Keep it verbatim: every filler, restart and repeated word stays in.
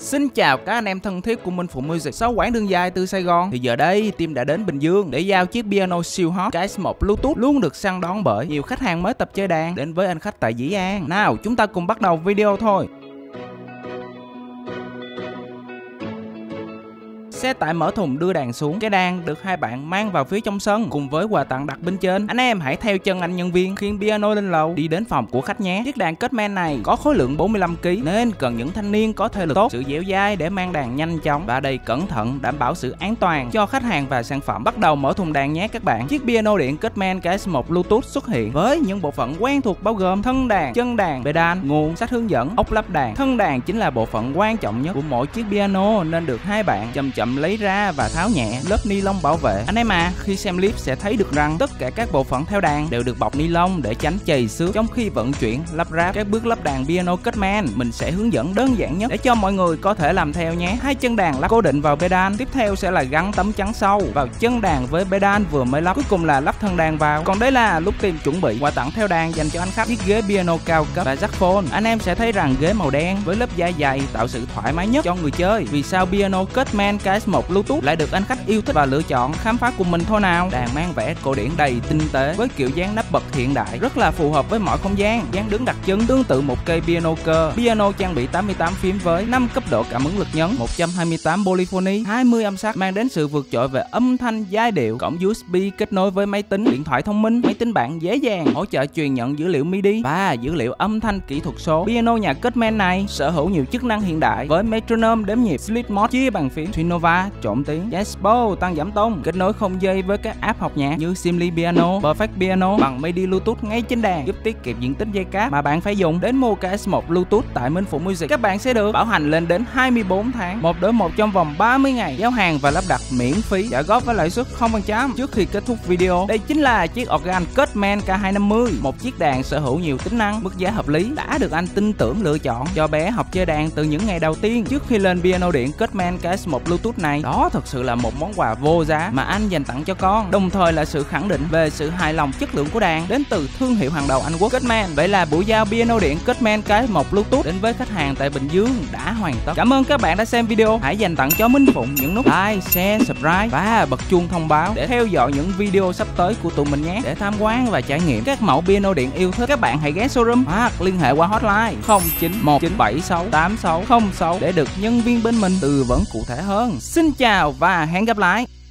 Xin chào các anh em thân thiết của Minh Phụ Music. Sau quãng đường dài từ Sài Gòn thì giờ đây team đã đến Bình Dương để giao chiếc piano siêu hot K S một Bluetooth luôn được săn đón bởi nhiều khách hàng mới tập chơi đàn đến với anh khách tại Dĩ An. Nào chúng ta cùng bắt đầu video thôi. Xe tải mở thùng đưa đàn xuống, cái đàn được hai bạn mang vào phía trong sân cùng với quà tặng đặt bên trên. Anh em hãy theo chân anh nhân viên khiêng piano lên lầu đi đến phòng của khách nhé. Chiếc đàn Cutman này có khối lượng bốn mươi lăm ki lô gam nên cần những thanh niên có thể lực tốt, sự dẻo dai để mang đàn nhanh chóng và đầy cẩn thận, đảm bảo sự an toàn cho khách hàng và sản phẩm. Bắt đầu mở thùng đàn nhé các bạn. Chiếc piano điện Cutman K S một Bluetooth xuất hiện với những bộ phận quen thuộc bao gồm thân đàn, chân đàn, pedal, nguồn, sách hướng dẫn, ốc lắp đàn. Thân đàn chính là bộ phận quan trọng nhất của mỗi chiếc piano nên được hai bạn chậm chậm lấy ra và tháo nhẹ lớp ni lông bảo vệ. Anh em à, khi xem clip sẽ thấy được rằng tất cả các bộ phận theo đàn đều được bọc ni lông để tránh chày xước trong khi vận chuyển, lắp ráp. Các bước lắp đàn piano Cutman mình sẽ hướng dẫn đơn giản nhất để cho mọi người có thể làm theo nhé. Hai chân đàn lắp cố định vào pedal, tiếp theo sẽ là gắn tấm chắn sâu vào chân đàn với pedal vừa mới lắp, cuối cùng là lắp thân đàn vào. Còn đây là lúc team chuẩn bị quà tặng theo đàn dành cho anh khách, chiếc ghế piano cao cấp và saxophone. Anh em sẽ thấy rằng ghế màu đen với lớp da dày tạo sự thoải mái nhất cho người chơi. Vì sao piano Cutman K S một Bluetooth lại được anh khách yêu thích và lựa chọn? Khám phá cùng mình thôi nào. Đàn mang vẻ cổ điển đầy tinh tế với kiểu dáng nắp bật hiện đại, rất là phù hợp với mọi không gian. Dáng đứng đặc trưng tương tự một cây piano cơ. Piano trang bị tám mươi tám phím với năm cấp độ cảm ứng lực nhấn, một trăm hai mươi tám polyphony, hai mươi âm sắc, mang đến sự vượt trội về âm thanh, giai điệu. Cổng u ét bê kết nối với máy tính, điện thoại thông minh, máy tính bảng dễ dàng, hỗ trợ truyền nhận dữ liệu MIDI và dữ liệu âm thanh kỹ thuật số. Piano nhà Cutman này sở hữu nhiều chức năng hiện đại với metronome đếm nhịp, split mode, chia bàn phím, Trinova trộn tiếng, Jaspo tăng giảm tông, kết nối không dây với các app học nhạc như Simly Piano, Perfect Piano bằng em i đê i Bluetooth ngay trên đàn, giúp tiết kiệm diện tích dây cáp mà bạn phải dùng. Đến mua K S một Bluetooth tại Minh Phụ Music, các bạn sẽ được bảo hành lên đến hai mươi bốn tháng, một đối một trong vòng ba mươi ngày, giao hàng và lắp đặt miễn phí, trả góp với lãi suất không phần trăm. Trước khi kết thúc video, đây chính là chiếc organ Cutman K hai năm mươi, một chiếc đàn sở hữu nhiều tính năng, mức giá hợp lý, đã được anh tin tưởng lựa chọn cho bé học chơi đàn từ những ngày đầu tiên trước khi lên piano điện Cutman K S một Bluetooth này. Đó thật sự là một món quà vô giá mà anh dành tặng cho con, đồng thời là sự khẳng định về sự hài lòng chất lượng của đàn đến từ thương hiệu hàng đầu Anh Quốc Cutman. Vậy là buổi giao piano điện Cutman K S một Bluetooth đến với khách hàng tại Bình Dương đã hoàn tất. Cảm ơn các bạn đã xem video. Hãy dành tặng cho Minh Phụng những nút like, share, subscribe và bật chuông thông báo để theo dõi những video sắp tới của tụi mình nhé. Để tham quan và trải nghiệm các mẫu piano điện yêu thích, các bạn hãy ghé showroom hoặc liên hệ qua hotline không chín một chín bảy sáu tám sáu không sáu để được nhân viên bên mình tư vấn cụ thể hơn. Xin chào và hẹn gặp lại.